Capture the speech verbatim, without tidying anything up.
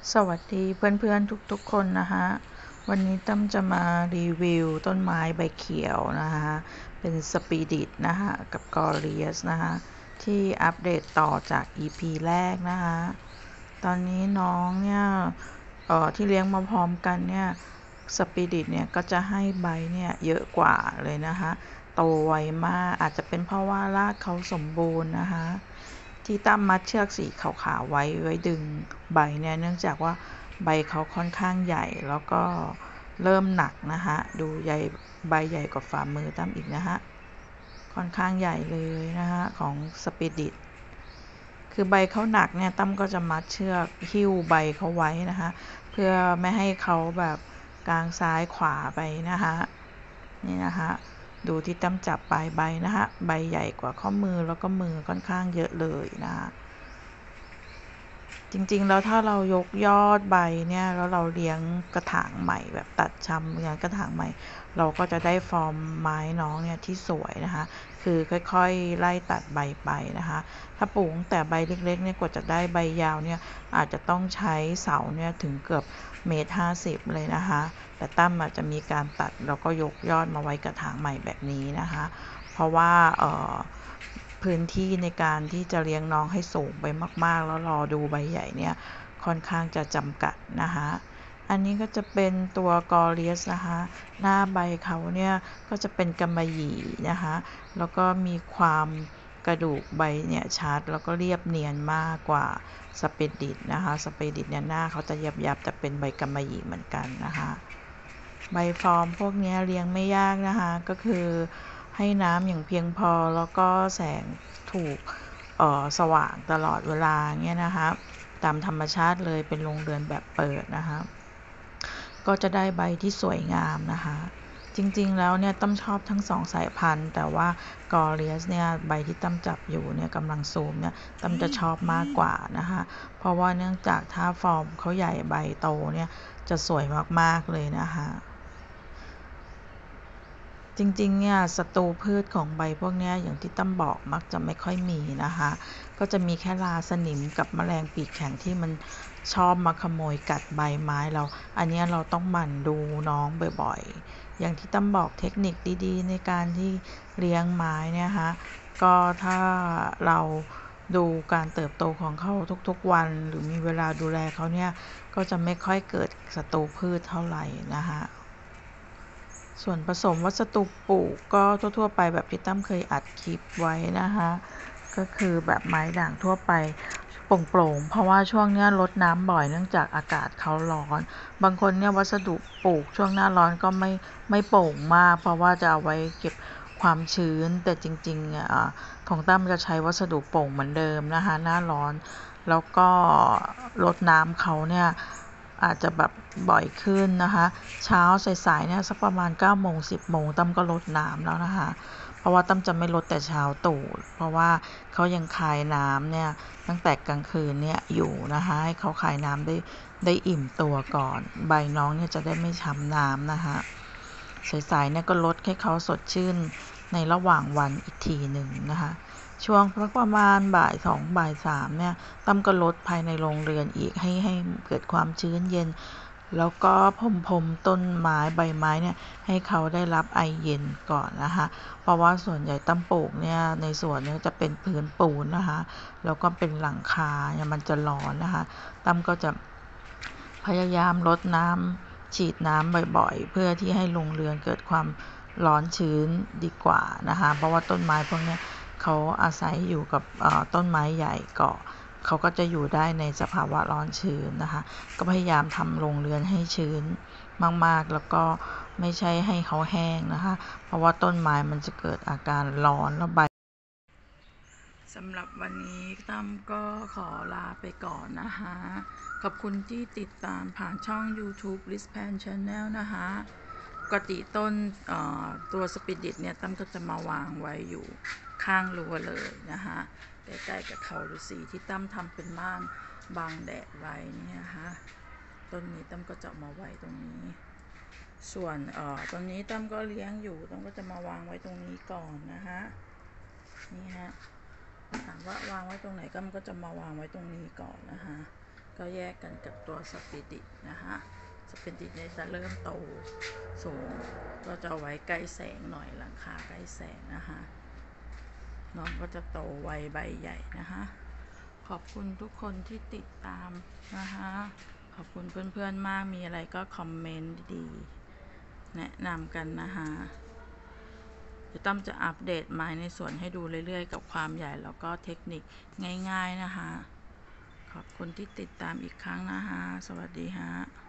สวัสดีเพื่อนๆทุกๆคนนะคะวันนี้ตั้มจะมารีวิวต้นไม้ใบเขียวนะคะเป็นสปีดิตนะคะกับกอเรียสนะคะที่อัปเดตต่อจาก อี พี แรกนะคะตอนนี้น้องเนี่ยเอ่อที่เลี้ยงมาพร้อมกันเนี่ยสปีดิตเนี่ยก็จะให้ใบเนี่ยเยอะกว่าเลยนะคะโตไวมากอาจจะเป็นเพราะว่ารากเขาสมบูรณ์นะคะที่ตั้มมัดเชือกสีขาวๆไว้ไว้ดึงใบเนี่ยเนื่องจากว่าใบเขาค่อนข้างใหญ่แล้วก็เริ่มหนักนะคะดูใหญ่ใบใหญ่กว่าฝ่ามือตั้มอีกนะคะค่อนข้างใหญ่เลยนะคะของสปิดิตคือใบเขาหนักเนี่ยตั้มก็จะมัดเชือกหิ้วใบเขาไว้นะคะเพื่อไม่ให้เขาแบบกลางซ้ายขวาไปนะคะนี่นะคะดูที่ตั้มจับปลายใบนะคะใบใหญ่กว่าข้อมือแล้วก็มือค่อนข้างเยอะเลยนะคะจริงๆแล้วถ้าเรายกยอดใบเนี่ยแล้วเราเลี้ยงกระถางใหม่แบบตัดชำเลี้ยงกระถางใหม่เราก็จะได้ฟอร์มไม้น้องเนี่ยที่สวยนะคะคือค่อยๆไล่ตัดใบไปนะคะถ้าปลูกแต่ใบเล็กๆเนี่ยกว่าจะได้ใบยาวเนี่ยอาจจะต้องใช้เสาเนี่ยถึงเกือบเมตรห้าสิบเลยนะคะแต่ตั้มอาจจะมีการตัดแล้วก็ยกยอดมาไว้กระถางใหม่แบบนี้นะคะเพราะว่าเอ่อพื้นที่ในการที่จะเลี้ยงน้องให้สูงไปมากๆแล้วรอดูใบใหญ่เนี่ยค่อนข้างจะจำกัดนะคะอันนี้ก็จะเป็นตัวกอเรียสนะคะหน้าใบเขาเนี่ยก็จะเป็นกำมะหยี่นะคะแล้วก็มีความกระดูกใบเนี่ยชัดแล้วก็เรียบเนียนมากกว่าสเปรดิตนะคะสเปรดิตเนี่ยหน้าเขาจะยับๆแต่เป็นใบกำมะหยี่เหมือนกันนะคะใบฟอร์มพวกนี้เลี้ยงไม่ยากนะคะก็คือให้น้ำอย่างเพียงพอแล้วก็แสงถูกเอ่อสว่างตลอดเวลาเงี้ยนะคะตามธรรมชาติเลยเป็นโรงเรือนแบบเปิดนะคะก็จะได้ใบที่สวยงามนะคะจริงๆแล้วเนี่ยตั้มชอบทั้งสองสายพันธุ์แต่ว่ากอเรียสเนี่ยใบที่ตั้มจับอยู่เนี่ยกำลังซูมเนี่ยตั้มจะชอบมากกว่านะคะเพราะว่าเนื่องจากถ้าฟอร์มเขาใหญ่ใบโตเนี่ยจะสวยมากๆเลยนะคะจริงๆเนี่ยศัตรูพืชของใบพวกนี้อย่างที่ตั้มบอกมักจะไม่ค่อยมีนะคะก็จะมีแค่ราสนิมกับแมลงปีกแข็งที่มันชอบมาขโมยกัดใบไม้เราอันนี้เราต้องหมั่นดูน้องบ่อยๆอย่างที่ตั้มบอกเทคนิคดีๆในการที่เลี้ยงไม้เนี่ยฮะก็ถ้าเราดูการเติบโตของเขาทุกๆวันหรือมีเวลาดูแลเขาเนี่ยก็จะไม่ค่อยเกิดศัตรูพืชเท่าไหร่นะคะส่วนผสมวัสดุปลูกก็ทั่วๆไปแบบที่ตั้มเคยอัดคลิปไว้นะคะก็คือแบบไม้ด่างทั่วไปโปร่งๆเพราะว่าช่วงนี้รดน้ำบ่อยเนื่องจากอากาศเขาร้อนบางคนเนี่ยวัสดุปลูกช่วงหน้าร้อนก็ไม่ไม่โป่งมากเพราะว่าจะเอาไว้เก็บความชื้นแต่จริงๆอ่ะของตั้มจะใช้วัสดุโป่งเหมือนเดิมนะคะหน้าร้อนแล้วก็รดน้ำเขาเนี่ยอาจจะแบบบ่อยขึ้นนะคะเช้าสายๆเนี่ยสักประมาณเก้าโมงสิบโมงตั้มก็รดน้ำแล้วนะคะเพราะว่าตั้มจะไม่รดแต่เช้าตรู่เพราะว่าเขายังคายน้ำเนี่ยตั้งแต่กลางคืนเนี่ยอยู่นะคะให้เขาคายน้ำได้ได้อิ่มตัวก่อนใบน้องเนี่ยจะได้ไม่ช้ำน้ำนะคะสายๆเนี่ยก็ลดให้เขาสดชื่นในระหว่างวันอีกทีหนึ่งนะคะช่วงประมาณบ่ายสองบ่ายสามเนี่ยตั้มก็ลดภายในโรงเรือนอีกให้ให้เกิดความชื้นเย็นแล้วก็พรมพรมต้นไม้ใบไม้เนี่ยให้เขาได้รับไอเย็นก่อนนะคะเพราะว่าส่วนใหญ่ตั้มปลูกเนี่ยในสวนเนี่ยจะเป็นพื้นปูนนะคะแล้วก็เป็นหลังคาเนี่ยมันจะร้อนนะคะตั้มก็จะพยายามรดน้ำฉีดน้ำบ่อยๆเพื่อที่ให้โรงเรือนเกิดความร้อนชื้นดีกว่านะคะเพราะว่าต้นไม้พวกนี้เขาอาศัยอยู่กับต้นไม้ใหญ่เกาะเขาก็จะอยู่ได้ในสภาวะร้อนชื้นนะคะก็พยายามทำโรงเรือนให้ชื้นมากๆแล้วก็ไม่ใช่ให้เขาแห้งนะคะเพราะว่าต้นไม้มันจะเกิดอาการร้อนแล้วใบสำหรับวันนี้ตั้มก็ขอลาไปก่อนนะคะขอบคุณที่ติดตามผ่านช่อง YouTube Lizpan Channel นะคะปกติต้นตัวสปิดิตเนี่ยตั้มก็จะมาวางไว้อยู่ข้างรั้วเลยนะคะใกล้ๆกับเขาฤาษีที่ตั้มทำเป็นม่านบังแดดไว้เนี่ยนะคะต้นนี้ตั้มก็จะมาไว้ตรงนี้ส่วนเอ่อตอนนี้ตั้มก็เลี้ยงอยู่ตั้มก็จะมาวางไว้ตรงนี้ก่อนนะคะนี่ฮะถามว่าวางไว้ตรงไหนก็มันก็จะมาวางไว้ตรงนี้ก่อนนะคะก็แยกกันกับตัวสปิริตนะคะสปิริตเนี่ยจะเริ่มโตสูงก็จะไว้ใกล้แสงหน่อยหลังคาใกล้แสงนะคะน้องก็จะโตไวใบใหญ่นะคะขอบคุณทุกคนที่ติดตามนะคะขอบคุณเพื่อนๆมากมีอะไรก็คอมเมนต์ดีๆแนะนำกันนะคะเดี๋ยวตั้มจะอัปเดตไม้ในสวนให้ดูเรื่อยๆกับความใหญ่แล้วก็เทคนิคง่ายๆนะคะขอบคุณที่ติดตามอีกครั้งนะคะสวัสดีฮะ